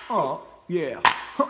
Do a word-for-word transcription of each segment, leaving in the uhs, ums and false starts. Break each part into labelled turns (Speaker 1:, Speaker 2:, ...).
Speaker 1: O, yeah.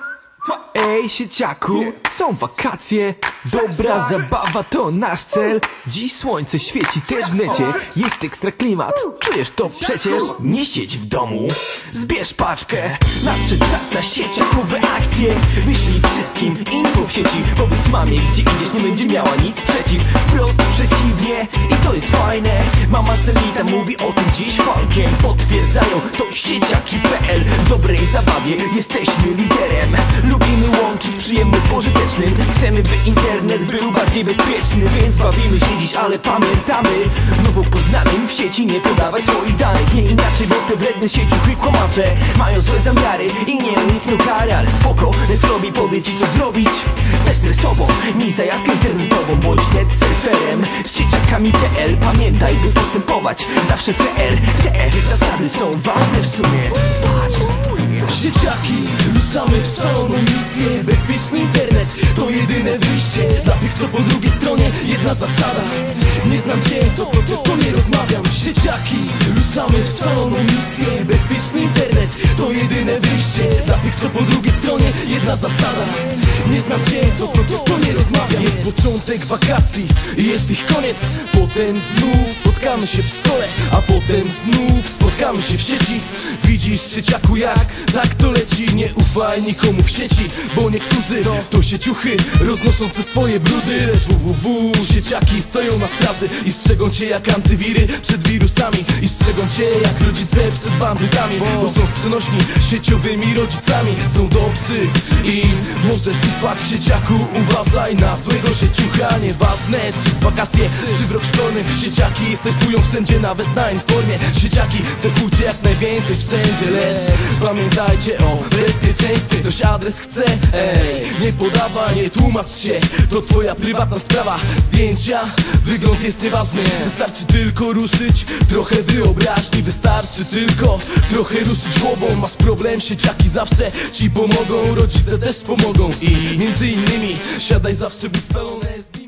Speaker 2: Ej, sieciaku, są wakacje, dobra zabawa to nasz cel. Dziś słońce świeci też w necie, jest ekstra klimat, czujesz to przecież? Nie siedź w domu, zbierz paczkę, nadszedł czas na sieciakowe akcje. Wyślij wszystkim info w sieci, powiedz mamie, gdzie idziesz, nie będzie miała nic przeciw. Wprost przeciwnie i to jest fajne, mama Selita mówi o tym dziś funkiem. Potwierdzają to sieciaki kropka pe el, w dobrej zabawie jesteśmy liderem. Lubimy łączyć przyjemne z pożytecznym, chcemy by internet był bardziej bezpieczny. Więc bawimy się dziś, ale pamiętamy, nowo poznanym w sieci nie podawać swoich danych. Nie inaczej, bo te wredne sieciuchy kłamacze mają złe zamiary i nie unikną kary. Ale spoko, Netrobi powie ci co zrobić bezstresowo, miej zajawkę internetową, bądź net surferem z sieciakami kropka pe el. Pamiętaj, by postępować zawsze fair. Te zasady są ważne w sumie. Patrz.
Speaker 3: Sieciaki, ruszamy w szaloną misję. Bezpieczny internet to jedyne wyjście dla tych, co po drugiej stronie. Jedna zasada, nie znam cię, to, to, to, to nie rozmawiam. Sieciaki, ruszamy w szaloną misję. Bezpieczny internet to jedyne wyjście dla tych, co po drugiej stronie. Jedna zasada, nie znam cię, to, to, to, to nie rozmawiam. Jest początek wakacji i jest ich koniec. Potem znów spotkamy się w szkole, a potem znów spotkamy się w sieci. Widzisz, sieciaku, jak tak to leci. Nie ufaj nikomu w sieci, bo niektórzy to sieciuchy roznoszące swoje brudy. Lecz www, sieciaki stoją na straży i strzegą cię jak antywiry przed wirusami. I strzegą cię jak rodzice przed bandytami, bo są w przenośni sieciowymi rodzicami. Są dobrzy i możesz ufać sieciaku. Uważaj na złego sieciucha, nieważne czy wakacje, czy w rok szkolny. Sieciaki surfują wszędzie, nawet na informie. Sieciaki surfujcie jak najwięcej wszędzie, lecz pamiętajcie o bezpieczeństwie. Ktoś adres chce, ej, nie podawaj, nie tłumacz się, to twoja prywatna sprawa. Zdjęcia, wygląd jest nieważny, wystarczy tylko ruszyć trochę wyobraźni. Wystarczy tylko trochę ruszyć głową. Masz problem, sieciaki zawsze ci pomogą, rodzice też pomogą. I między innymi siadaj zawsze w ustalone